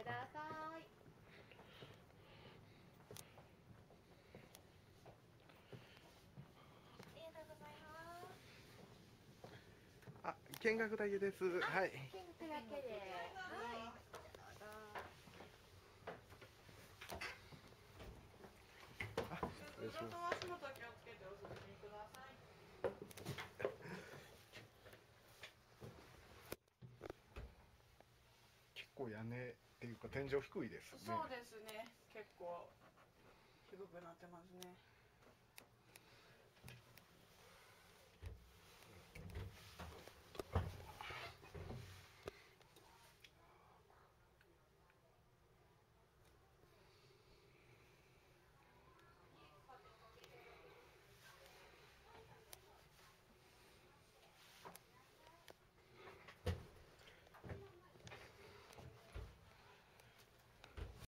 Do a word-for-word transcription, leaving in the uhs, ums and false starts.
ください。ありがとうございます。 あ、見学だけです。はい。 見学だけで。はい。どうぞ。 あ、失礼します。 足元気をつけてお進みください。 結構屋根っていうか天井低いですね。 そうですね。結構低くなってますね。